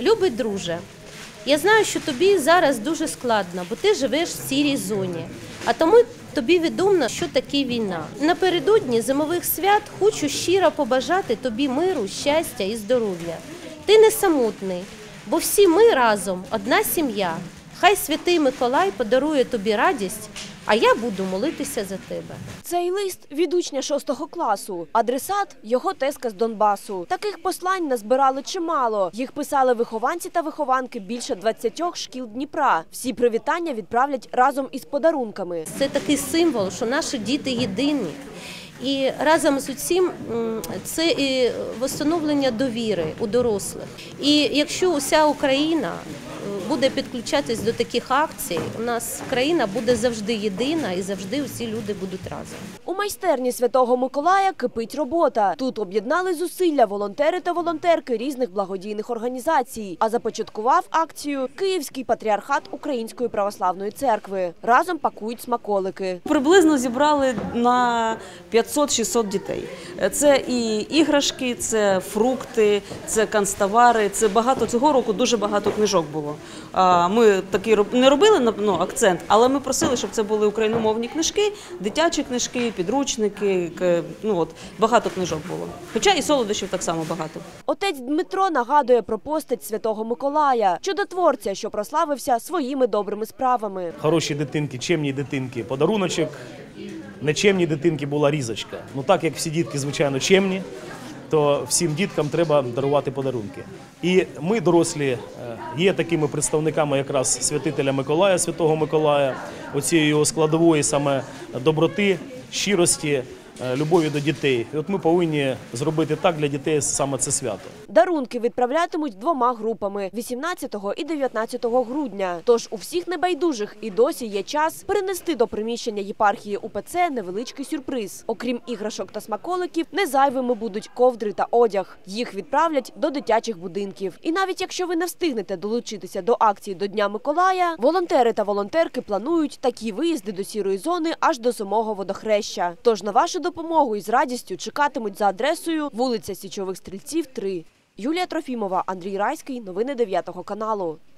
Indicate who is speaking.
Speaker 1: Любий друже, я знаю, що тобі зараз дуже складно, бо ти живеш в сірій зоні, а тому тобі відомо, що таке війна. Напередодні зимових свят хочу щиро побажати тобі миру, щастя і здоров'я. Ти не самотний, бо всі ми разом одна сім'я. Хай Святий Миколай подарує тобі радість, а я буду молитися за тебе.
Speaker 2: Цей лист від учня 6 класу. Адресат – його тезка з Донбасу. Таких послань назбирали чимало. Їх писали вихованці та вихованки більше 20 шкіл Дніпра. Всі привітання відправлять разом із подарунками.
Speaker 1: Це такий символ, що наші діти єдині. І разом з усім це і встановлення довіри у дорослих. І якщо уся Україна буде підключатись до таких акцій, у нас країна буде завжди єдина і завжди усі люди будуть разом.
Speaker 2: У майстерні Святого Миколая кипить робота. Тут об'єднали зусилля волонтери та волонтерки різних благодійних організацій. А започаткував акцію Київський патріархат Української православної церкви. Разом пакують смаколики.
Speaker 3: Приблизно зібрали на 500-600 дітей. Це і іграшки, це фрукти, це канцтовари, це багато. Цього року дуже багато книжок було. Ми такі не робили акцент, але ми просили, щоб це були україномовні книжки, дитячі книжки, підручники, багато книжок було. Хоча і солодощів так само багато.
Speaker 2: Отець Дмитро нагадує про постать Святого Миколая, чудотворця, що прославився своїми добрими справами.
Speaker 4: Хороші дитинки, чемні дитинки, подаруночок, нечемні дитинки була різочка. Так як всі дітки, звичайно, чемні, то всім діткам треба дарувати подарунки. І ми, дорослі, є такими представниками якраз святителя Миколая, Святого Миколая, оцієї його складової саме доброти, щирості, любові до дітей. І от ми повинні зробити так для дітей саме це свято.
Speaker 2: Дарунки відправлятимуть 2 групами – 18 і 19 грудня. Тож у всіх небайдужих і досі є час принести до приміщення єпархії УПЦ невеличкий сюрприз. Окрім іграшок та смаколиків, не зайвими будуть ковдри та одяг. Їх відправлять до дитячих будинків. І навіть якщо ви не встигнете долучитися до акції до Дня Миколая, волонтери та волонтерки планують такі виїзди до сірої зони аж до самого Водохреща. Тож на вашу допомогу із радістю чекатимуть за адресою вулиця Січових Стрільців, 3. Юлія Трофімова, Андрій Райський. Новини 9 каналу.